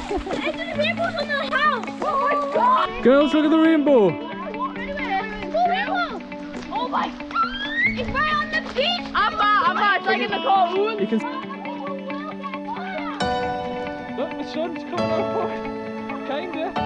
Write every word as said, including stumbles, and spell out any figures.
the rainbow's on the house! Oh my god! Girls, look at the rainbow! Oh my god! It's right on the beach! I'm not, I'm not, it's like in the cold. You can look, the sun's coming out for it. Kinda.